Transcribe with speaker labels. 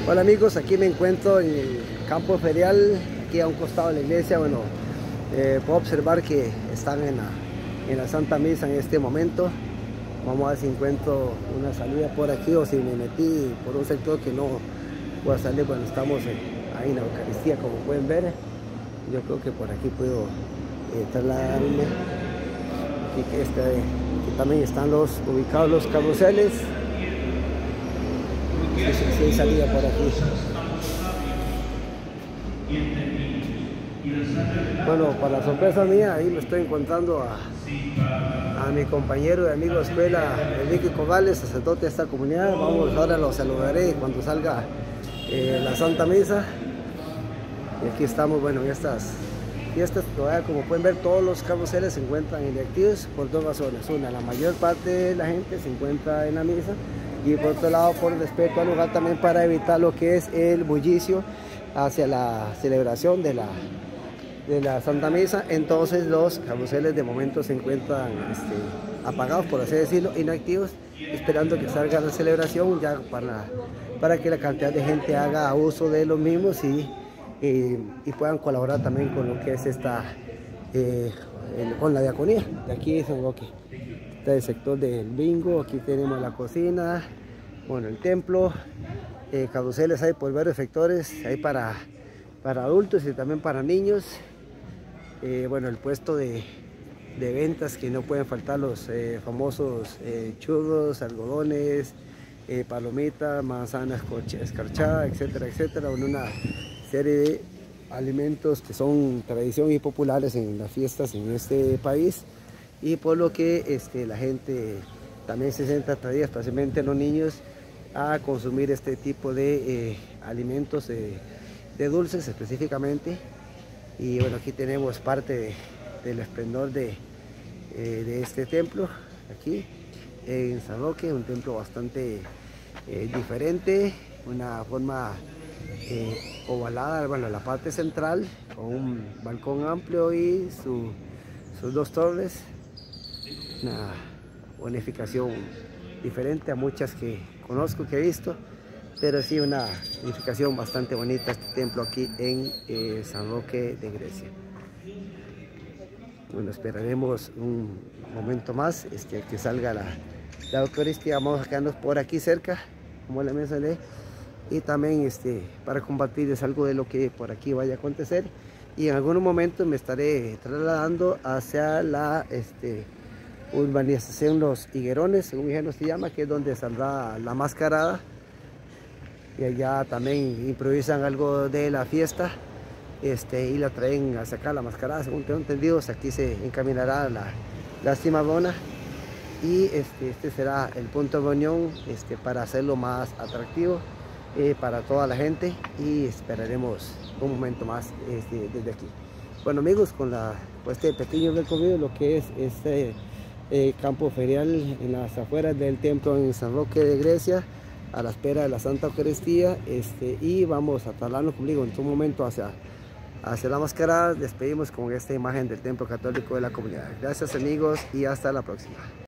Speaker 1: Hola amigos, aquí me encuentro en el campo ferial, aquí a un costado de la iglesia. Bueno, puedo observar que están en la Santa Misa en este momento. Vamos a ver si encuentro una salida por aquí o si me metí por un sector que no puedo salir. Bueno, estamos ahí en la Eucaristía, como pueden ver. Yo creo que por aquí puedo trasladarme. Aquí también están ubicados los carruseles. Sí, hay salida por aquí. Bueno, para sorpresa mía, ahí me estoy encontrando a mi compañero y amigo de escuela, Enrique Cobales, sacerdote de esta comunidad. Ahora lo saludaré cuando salga la Santa Misa. Y aquí estamos, bueno, en estas fiestas. Como pueden ver, todos los carruseles se encuentran inactivos por dos razones. Una, la mayor parte de la gente se encuentra en la misa, y por otro lado, por respeto al lugar, también para evitar lo que es el bullicio hacia la celebración de la Santa Misa. Entonces los carruseles de momento se encuentran apagados, por así decirlo, inactivos, esperando que salga la celebración ya para que la cantidad de gente haga uso de los mismos y puedan colaborar también con lo que es con la diaconía. De aquí es el sector del bingo. Aquí tenemos la cocina, bueno, el templo, carruseles hay por varios sectores, hay para adultos y también para niños. Bueno, el puesto de ventas, que no pueden faltar los famosos churros, algodones, palomitas, manzanas escarchadas, etcétera, etcétera. Una serie de alimentos que son tradición y populares en las fiestas en este país, y por lo que la gente también se sienta atraída, especialmente los niños, a consumir este tipo de alimentos, de dulces específicamente. Y bueno, aquí tenemos parte del esplendor de este templo, aquí en San Roque, un templo bastante diferente, una forma ovalada, bueno, la parte central, con un balcón amplio y sus dos torres. Una bonificación diferente a muchas que conozco, que he visto, pero sí una edificación bastante bonita este templo aquí en San Roque de Grecia. Bueno, esperaremos un momento más que salga la Eucaristía. Vamos a quedarnos por aquí cerca, como les mencioné, y también para compartirles algo de lo que por aquí vaya a acontecer. Y en algunos momentos me estaré trasladando hacia la urbanización Los Higuerones, según mi se llama, que es donde saldrá la mascarada. Y allá también improvisan algo de la fiesta y la traen a sacar la mascarada, según tengo entendido. Aquí se encaminará la cimarrona, y este será el punto de reunión para hacerlo más atractivo para toda la gente, y esperaremos un momento más desde aquí. Bueno amigos, con este pequeño recorrido, lo que es campo ferial en las afueras del templo en San Roque de Grecia, a la espera de la Santa Eucaristía, y vamos a trasladarnos, como digo, en un momento hacia la mascarada. Despedimos con esta imagen del templo católico de la comunidad. Gracias amigos, y hasta la próxima.